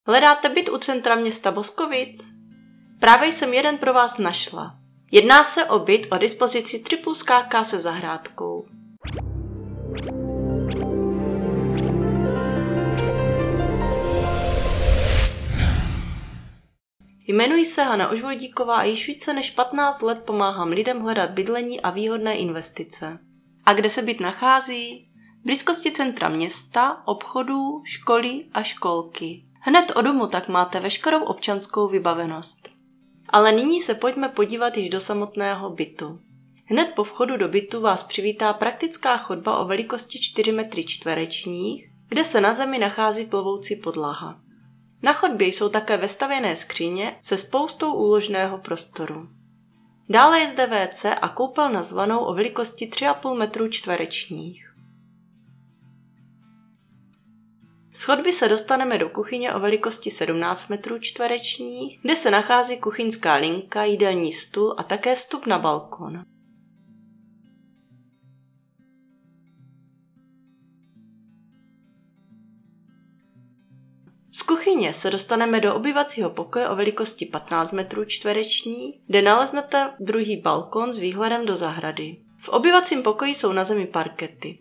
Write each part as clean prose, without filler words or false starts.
Hledáte byt u centra města Boskovic? Právě jsem jeden pro vás našla. Jedná se o byt o dispozici 3+ KK se zahrádkou. Jmenuji se Hana Ožvodíková a již více než 15 let pomáhám lidem hledat bydlení a výhodné investice. A kde se byt nachází? V blízkosti centra města, obchodů, školy a školky. Hned od domu tak máte veškerou občanskou vybavenost. Ale nyní se pojďme podívat již do samotného bytu. Hned po vchodu do bytu vás přivítá praktická chodba o velikosti 4 metry čtverečních, kde se na zemi nachází plovoucí podlaha. Na chodbě jsou také vestavěné skříně se spoustou úložného prostoru. Dále je zde WC a koupelna s vanou o velikosti 3,5 metru čtverečních. Z chodby se dostaneme do kuchyně o velikosti 17 metrů čtverečních, kde se nachází kuchyňská linka, jídelní stůl a také vstup na balkon. Z kuchyně se dostaneme do obývacího pokoje o velikosti 15 metrů čtverečních, kde naleznete druhý balkon s výhledem do zahrady. V obývacím pokoji jsou na zemi parkety.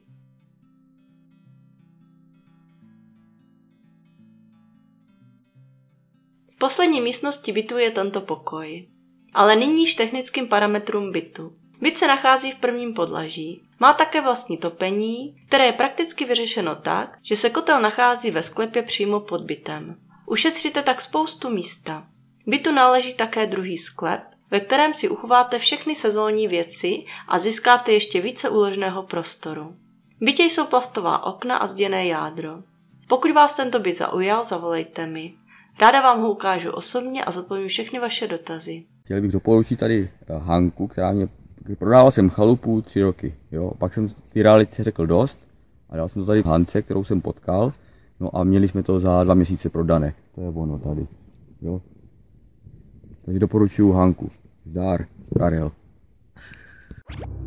V poslední místnosti bytu je tento pokoj. Ale nyní již technickým parametrům bytu. Byt se nachází v prvním podlaží. Má také vlastní topení, které je prakticky vyřešeno tak, že se kotel nachází ve sklepě přímo pod bytem. Ušetříte tak spoustu místa. Bytu náleží také druhý sklep, ve kterém si uchováte všechny sezónní věci a získáte ještě více úložného prostoru. V bytě jsou plastová okna a zděné jádro. Pokud vás tento byt zaujal, zavolejte mi. Ráda vám ho ukážu osobně a zodpovím všechny vaše dotazy. Chtěl bych doporučit tady Hanku, která mě prodával jsem chalupu 3 roky. Jo. Pak jsem ty reality řekl dost a dal jsem to tady Hance, kterou jsem potkal. No a měli jsme to za 2 měsíce prodané. To je ono tady. Jo. Takže doporučuju Hanku. Zdar, Karel.